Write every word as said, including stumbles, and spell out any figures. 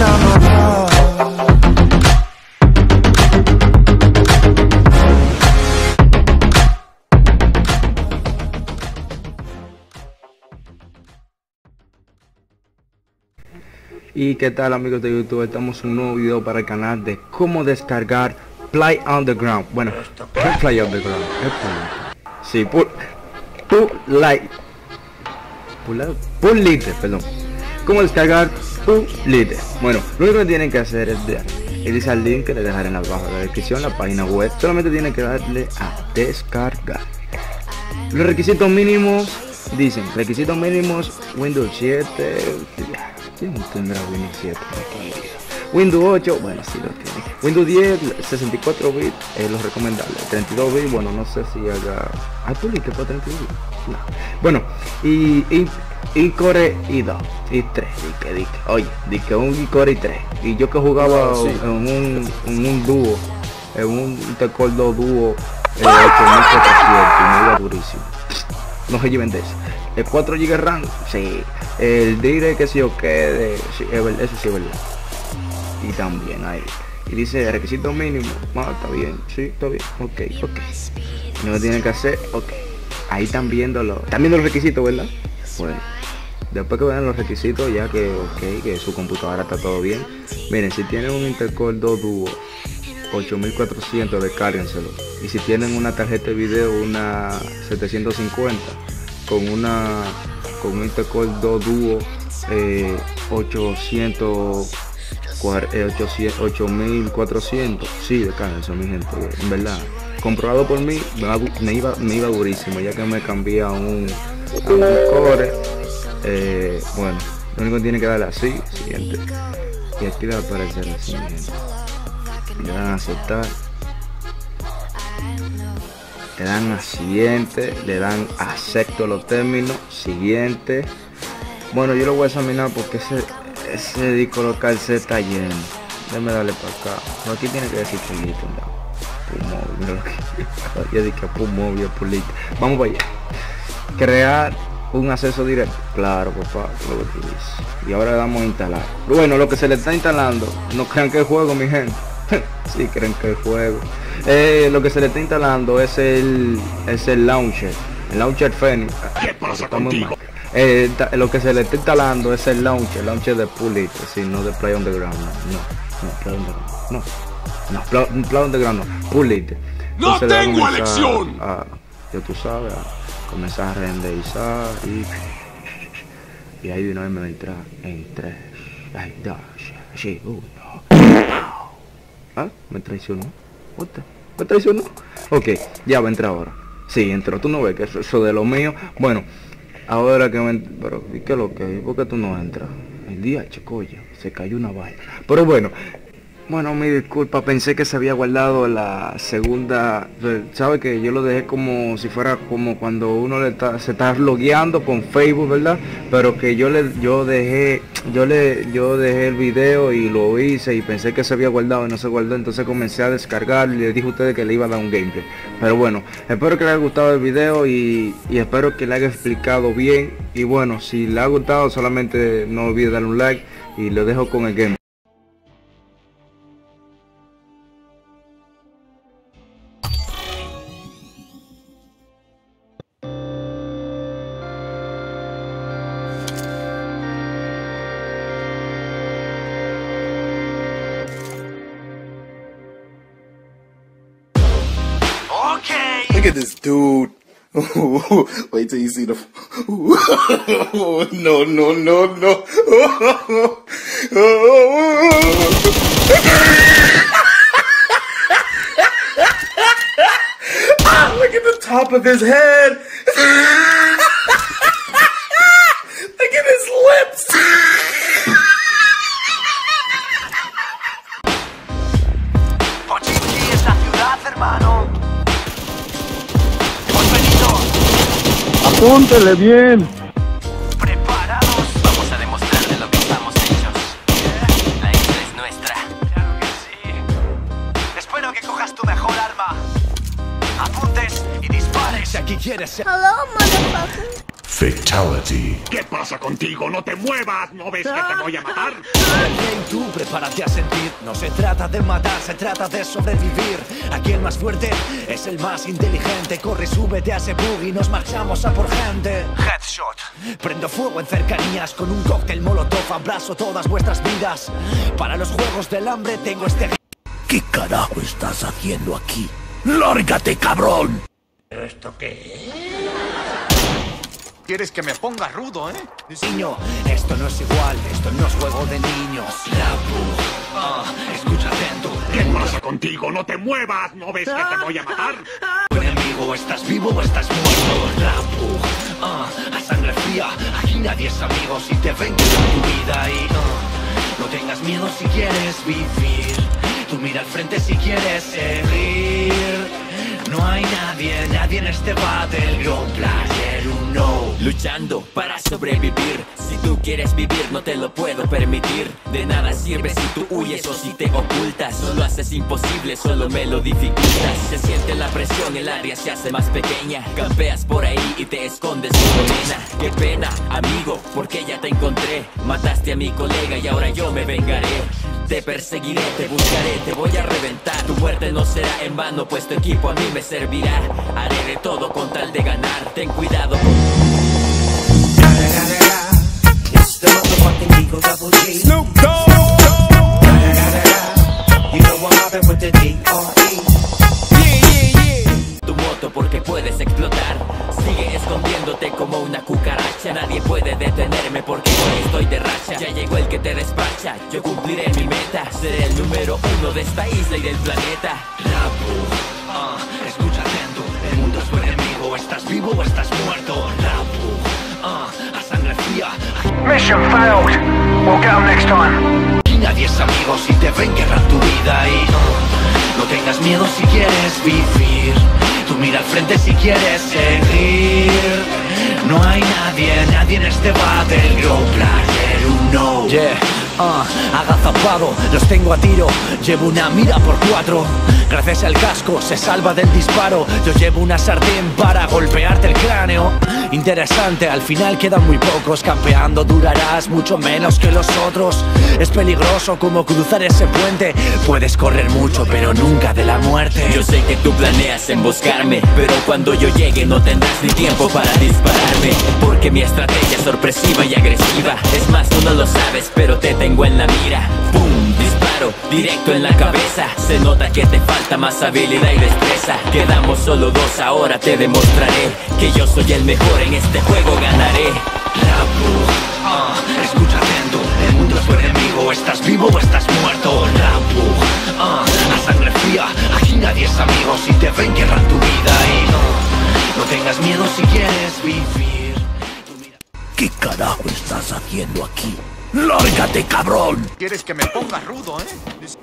Y qué tal, amigos de YouTube, estamos en un nuevo video para el canal de cómo descargar Play Underground. Bueno, Play Underground, sí, Pull Lite, Pull Lite, perdón. Cómo descargar Pull Lite. Bueno, lo único que tienen que hacer es de, irse al link que les dejaré en abajo de la descripción, la página web. Solamente tienen que darle a descargar. Los requisitos mínimos dicen, requisitos mínimos Windows siete. ¿Quién tendrá Windows siete? Windows ocho, bueno, sí lo tiene. Windows diez, sesenta y cuatro bits es lo recomendable. treinta y dos bits, bueno, no sé si haga... ¿Hay publique para treinta y dos bits? No. Bueno, y, y, y Core i dos, i tres, dique, dique. Oye, dique un i Core i tres. Y yo que jugaba oh, sí. en, un, en un dúo, en un Intercore dos dúo, eh, ocho mil cuatrocientos, y me iba durísimo. No se lleven de eso. El cuatro gigas RAM, sí. El Dire que si yo quede, sí, eso sí es verdad. Y también ahí. Y dice requisito mínimo. Ah, está bien, sí, está bien. Ok, ok. No tienen que hacer, ok. Ahí están viendo los, están viendo los requisitos, ¿verdad? Bueno. Después que vean los requisitos, ya que ok, que su computadora está todo bien. Miren, si tienen un Intercore dos Duo ocho mil cuatrocientos, descárguenselo. Y si tienen una tarjeta de video, una setecientos cincuenta con una con un Intercore dos Duo eh, ochocientos, ocho mil cuatrocientos, sí, descárguense, mi gente, en verdad. Comprobado por mí, me iba, me iba durísimo, ya que me cambié a un, a un Core. Eh, bueno, lo único que tiene que darle así, siguiente. Y aquí le va a aparecer el siguiente. Le dan a aceptar, le dan a siguiente, le dan acepto los términos, siguiente. Bueno, yo lo voy a examinar porque ese, ese disco local se está lleno. Déjame darle para acá. No, aquí tiene que decir pulito, no. Yo dije pulmóvil, pulito. Vamos para allá. Crear un acceso directo. Claro, papá, lo que tú dices. Y ahora le damos a instalar. Bueno, lo que se le está instalando, no crean que es juego, mi gente. Sí, creen que es juego. Eh, lo que se le está instalando es el es el launcher, el launcher Phoenix. ¿Qué pasa contigo? Eh, lo que se le está instalando es el launcher, el launcher de Pull Lite, sí, no de Play Underground, no, no, Play Underground, no, no, Play, Play Underground, no, Pull Lite. ¡No tengo elección! A, ya tú sabes, a comenzar a renderizar y, y ahí de una vez me entra en tres, ay, dos, sí, uno. ¿Ah? ¿Me traicionó? What the? ¿Me traicionó? Ok, ya va a entrar ahora. Sí, entró. Tú no ves que eso, eso de lo mío. Bueno, ahora que me... Pero, ¿y qué es lo que? ¿Por qué tú no entras? El día, chicoya, se cayó una vaina. Pero bueno, bueno, mi disculpa, pensé que se había guardado la segunda... ¿Sabe que yo lo dejé como si fuera como cuando uno le está, se está logueando con Facebook, ¿verdad? Pero que yo le yo dejé yo le yo dejé el video y lo hice y pensé que se había guardado y no se guardó, entonces comencé a descargar y les dije a ustedes que le iba a dar un gameplay. Pero bueno, espero que les haya gustado el video y, y espero que le haya explicado bien. Y bueno, si le ha gustado, solamente no olvide darle un like y lo dejo con el game. Look at this dude. Wait till you see the... No, no, no, no. Ah, look at the top of his head. Look at his lips. Pochinki es la ciudad, hermano. Apúntele bien. ¿Preparados? Vamos a demostrarle lo que estamos hechos. La isla es nuestra. Claro que sí. Espero que cojas tu mejor arma. Apuntes y dispares. Aquí quieres ser. Hello, motherfucker. Fatality. ¿Qué pasa contigo? ¡No te muevas! ¿No ves que te voy a matar? Rey, tú prepárate a sentir. No se trata de matar, se trata de sobrevivir. Aquí el más fuerte es el más inteligente. Corre, súbete a ese bug y nos marchamos a por gente. Headshot. Prendo fuego en cercanías con un cóctel molotov. Abrazo todas vuestras vidas. Para los juegos del hambre tengo este... ¿Qué carajo estás haciendo aquí? ¡Lárgate, cabrón! ¿Esto qué es? ¿Quieres que me ponga rudo, eh? Niño, esto no es igual, esto no es juego de niños. Rapu, ah, escucha atento. ¿Qué pasa contigo? ¡No te muevas! ¿No ves que te voy a matar? Tu enemigo, ¿estás vivo o estás muerto? Rapu, ah, a sangre fría. Aquí nadie es amigo si te ven con tu vida y ah, no tengas miedo si quieres vivir. Tú mira al frente si quieres seguir. No hay nadie, nadie en este battle. Ground player, un no. Luchando para sobrevivir. Si tú quieres vivir no te lo puedo permitir. De nada sirve si tú huyes o si te ocultas. No lo haces imposible, solo me lo dificultas. Se siente la presión, el área se hace más pequeña. Campeas por ahí y te escondes como nena. Qué pena, amigo, porque ya te encontré. Mataste a mi colega y ahora yo me vengaré. Te perseguiré, te buscaré, te voy a reventar. Tu muerte no será en vano, pues tu equipo a mí me servirá. Haré de todo con tal de ganar, ten cuidado. Snoop Dogg. You know what happened with the D R E. Yeah, yeah, yeah. Tu moto porque puedes explotar. Sigue escondiéndote como una cucaracha. Nadie puede detenerme porque hoy estoy de racha. Ya llegó el que te despacha, yo cumpliré mi meta. Seré el número uno de esta isla y del planeta. Rapu, ah, escucha atento. El mundo es tu enemigo, ¿estás vivo o estás muerto? Rapu, ah, a sangre fría. Mission failed. We'll get 'em next time. Aquí nadie es amigo si te ven quebrar tu vida y ah, no tengas miedo si quieres vivir. Tú mira al frente si quieres seguir. No hay nadie, nadie en este battle. Grow player, un no. Yeah, ah, uh, agazapado, los tengo a tiro. Llevo una mira por cuatro. Gracias al casco se salva del disparo. Yo llevo una sartén para golpearte el cráneo. Interesante, al final quedan muy pocos. Campeando durarás mucho menos que los otros. Es peligroso como cruzar ese puente. Puedes correr mucho pero nunca de la muerte. Yo sé que tú planeas emboscarme, pero cuando yo llegue no tendrás ni tiempo para dispararme. Porque mi estrategia es sorpresiva y agresiva. Es más, tú no lo sabes, pero te tengo en la mira. ¡Pum! Disparo directo en la cabeza. Se nota que te falta más habilidad y destreza. Quedamos solo dos, ahora te demostraré que yo soy el mejor en este juego, ganaré. Rapu, ah, escucha atento. El mundo es tu enemigo, ¿estás vivo o estás muerto? Rapu, ah, a sangre fría. Aquí nadie es amigo si te ven quebrar tu vida y no, no tengas miedo si quieres vivir. ¿Qué carajo estás haciendo aquí? ¡Lárgate, cabrón! ¿Quieres que me ponga rudo, eh?